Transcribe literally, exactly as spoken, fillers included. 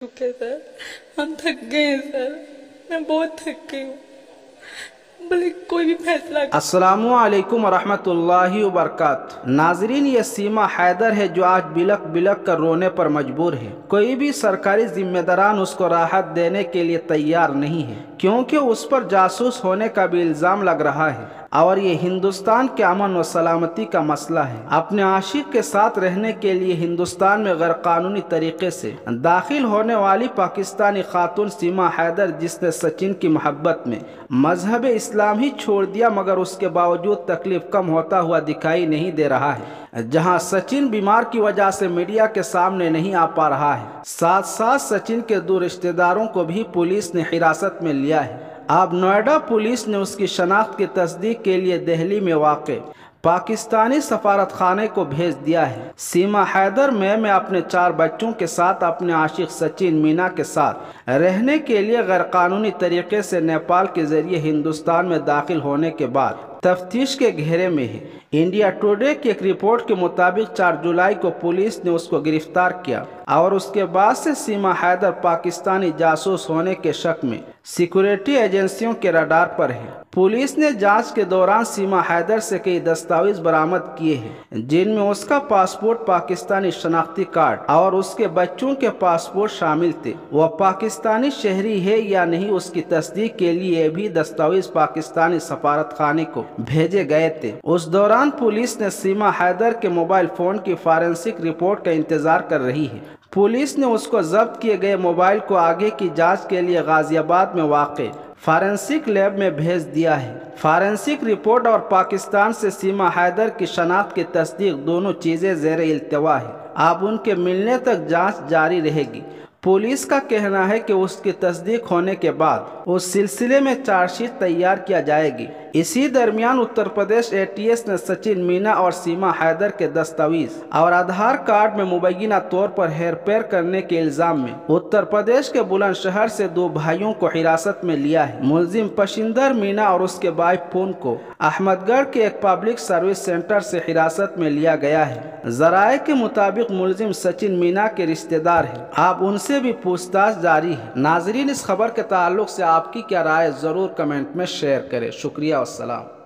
Okay sir, हम थक गए हैं सर, मैं बहुत थक गई हूँ, भले कोई भी फैसला। अस्सलामु अलैकुम वरहमतुल्लाहि वबरकातुहू। नाजरीन, ये सीमा हैदर है जो आज बिलक बिलक कर रोने पर मजबूर है। कोई भी सरकारी जिम्मेदारान उसको राहत देने के लिए तैयार नहीं है, क्योंकि उस पर जासूस होने का भी इल्जाम लग रहा है और ये हिंदुस्तान के अमन व सलामती का मसला है। अपने आशिक के साथ रहने के लिए हिंदुस्तान में गैर कानूनी तरीके से दाखिल होने वाली पाकिस्तानी खातून सीमा हैदर, जिसने सचिन की मोहब्बत में मजहब इस्लाम ही छोड़ दिया, मगर उसके बावजूद तकलीफ कम होता हुआ दिखाई नहीं दे रहा है। जहां सचिन बीमार की वजह से मीडिया के सामने नहीं आ पा रहा है, साथ साथ सचिन के दो रिश्तेदारों को भी पुलिस ने हिरासत में लिया है। अब नोएडा पुलिस ने उसकी शनाख्त की तस्दीक के लिए दिल्ली में वाक़ पाकिस्तानी सफारत खाने को भेज दिया है। सीमा हैदर मई में अपने चार बच्चों के साथ अपने आशिक सचिन मीना के साथ रहने के लिए गैर कानूनी तरीके से नेपाल के जरिए हिंदुस्तान में दाखिल होने के बाद तफ्तीश के घेरे में है। इंडिया टुडे की एक रिपोर्ट के मुताबिक चार जुलाई को पुलिस ने उसको गिरफ्तार किया और उसके बाद से सीमा हैदर पाकिस्तानी जासूस होने के शक में सिक्योरिटी एजेंसियों के रडार पर है। पुलिस ने जांच के दौरान सीमा हैदर से कई दस्तावेज बरामद किए हैं, जिनमें उसका पासपोर्ट, पाकिस्तानी शनाख्ती कार्ड और उसके बच्चों के पासपोर्ट शामिल थे। वह पाकिस्तानी शहरी है या नहीं, उसकी तस्दीक के लिए भी दस्तावेज पाकिस्तानी सफारत खाने को भेजे गए थे। उस दौरान पुलिस ने सीमा हैदर के मोबाइल फोन की फॉरेंसिक रिपोर्ट का इंतजार कर रही है। पुलिस ने उसको जब्त किए गए मोबाइल को आगे की जांच के लिए गाजियाबाद में वाक़े फॉरेंसिक लैब में भेज दिया है। फॉरेंसिक रिपोर्ट और पाकिस्तान से सीमा हैदर की शनाख्त की तस्दीक दोनों चीज़ें ज़ेर इल्तवा है। अब उनके मिलने तक जांच जारी रहेगी। पुलिस का कहना है कि उसकी तस्दीक होने के बाद उस सिलसिले में चार्जशीट तैयार किया जाएगी। इसी दरमियान उत्तर प्रदेश एटीएस ने सचिन मीना और सीमा हैदर के दस्तावेज और आधार कार्ड में मुबैना तौर पर हेरफेर करने के इल्जाम में उत्तर प्रदेश के बुलंदशहर से दो भाइयों को हिरासत में लिया है। मुलजिम पशिंदर मीना और उसके भाई पून को अहमदगढ़ के एक पब्लिक सर्विस सेंटर से हिरासत में लिया गया है। जराये के मुताबिक मुलजिम सचिन मीना के रिश्तेदार हैं। अब उनसे भी पूछताछ जारी है। नाजरीन, इस खबर के ताल्लुक से आपकी क्या राय, जरूर कमेंट में शेयर करें। शुक्रिया, अस्सलाम।